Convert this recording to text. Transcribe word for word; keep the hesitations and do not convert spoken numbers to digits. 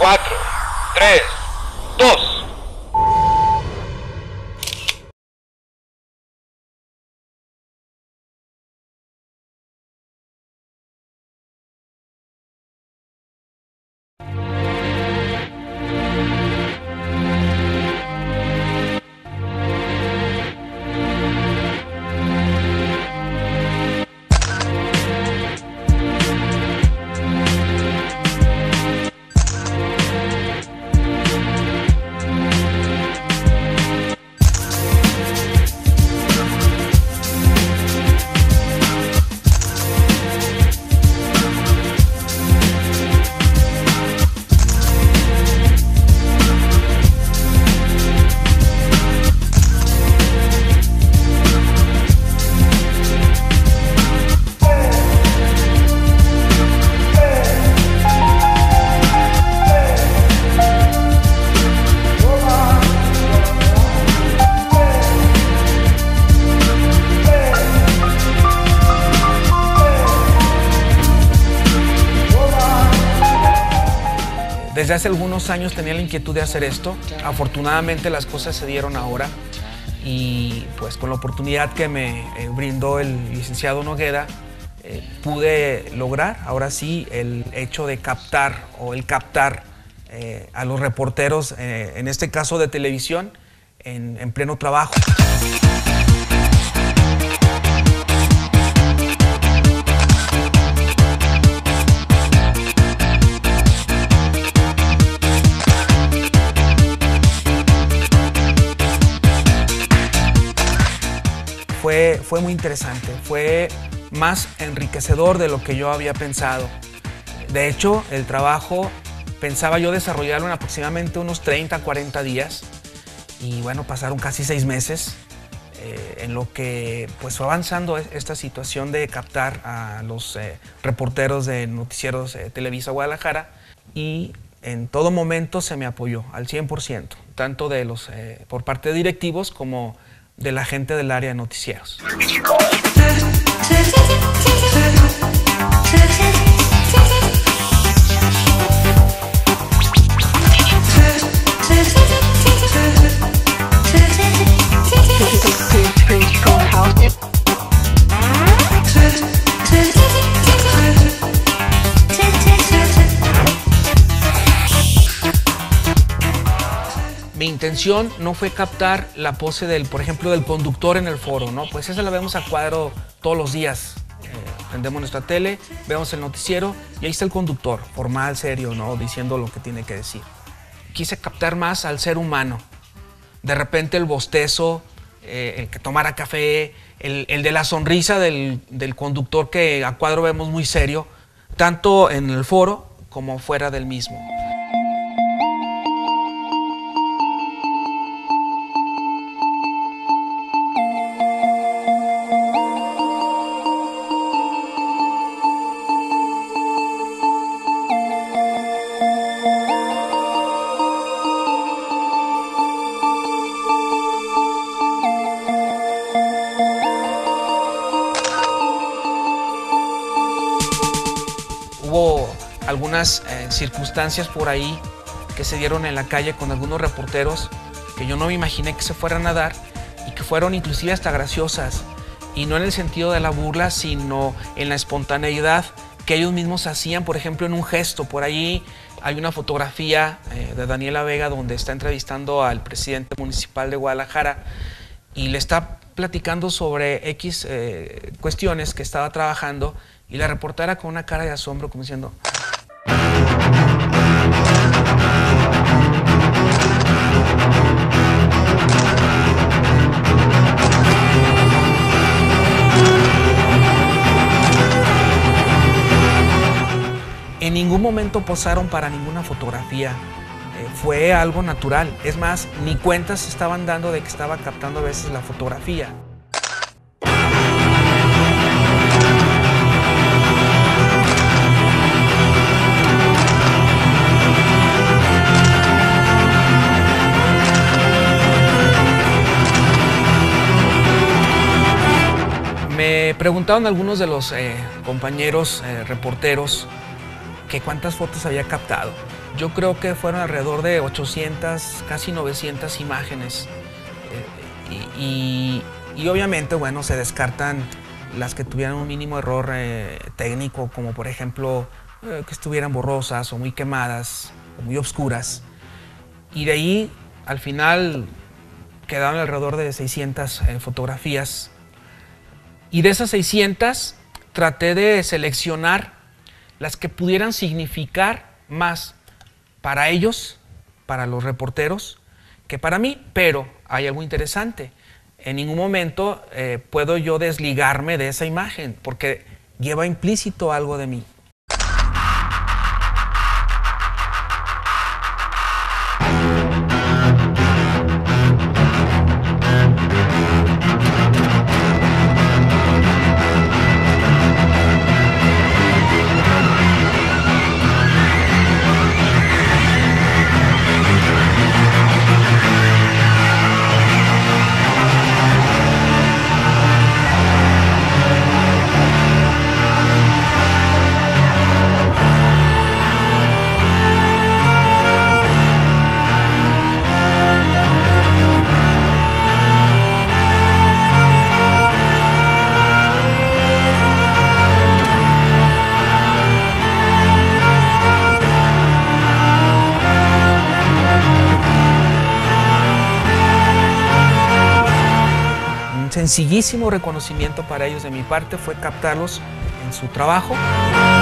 cuatro, tres, dos. Desde hace algunos años tenía la inquietud de hacer esto. Afortunadamente las cosas se dieron ahora y pues con la oportunidad que me eh, brindó el licenciado Nogueda eh, pude lograr ahora sí el hecho de captar o el captar eh, a los reporteros, eh, en este caso de televisión, en, en pleno trabajo. Fue, fue muy interesante, fue más enriquecedor de lo que yo había pensado. De hecho, el trabajo pensaba yo desarrollarlo en aproximadamente unos treinta, cuarenta días y bueno, pasaron casi seis meses eh, en lo que pues fue avanzando esta situación de captar a los eh, reporteros de noticieros eh, Televisa Guadalajara y en todo momento se me apoyó al cien por ciento, tanto de los, eh, por parte de directivos como de la gente del área de noticieros. Mi intención no fue captar la pose del, por ejemplo, del conductor en el foro, ¿no? Pues esa la vemos a cuadro todos los días. Eh, prendemos nuestra tele, vemos el noticiero y ahí está el conductor, formal, serio, ¿no? Diciendo lo que tiene que decir. Quise captar más al ser humano. De repente el bostezo, eh, el que tomara café, el, el de la sonrisa del, del conductor que a cuadro vemos muy serio, tanto en el foro como fuera del mismo. Hubo algunas eh, circunstancias por ahí que se dieron en la calle con algunos reporteros que yo no me imaginé que se fueran a dar y que fueron inclusive hasta graciosas, y no en el sentido de la burla, sino en la espontaneidad que ellos mismos hacían, por ejemplo, en un gesto. Por ahí hay una fotografía eh, de Daniela Vega donde está entrevistando al presidente municipal de Guadalajara y le está platicando sobre X eh, cuestiones que estaba trabajando, y la reportera con una cara de asombro como diciendo... En ningún momento posaron para ninguna fotografía. Eh, fue algo natural. Es más, ni cuentas estaban dando de que estaba captando a veces la fotografía. Me preguntaron algunos de los eh, compañeros eh, reporteros que cuántas fotos había captado. yo creo que fueron alrededor de ochocientas, casi novecientas imágenes. Eh, y, y, y obviamente, bueno, se descartan las que tuvieran un mínimo error eh, técnico, como por ejemplo eh, que estuvieran borrosas o muy quemadas o muy oscuras. Y de ahí, al final, quedaron alrededor de seiscientas eh, fotografías. Y de esas seiscientas, traté de seleccionar las que pudieran significar más para ellos, para los reporteros, que para mí. Pero hay algo interesante. En ningún momento eh, puedo yo desligarme de esa imagen, porque lleva implícito algo de mí. Sencillísimo reconocimiento para ellos de mi parte fue captarlos en su trabajo.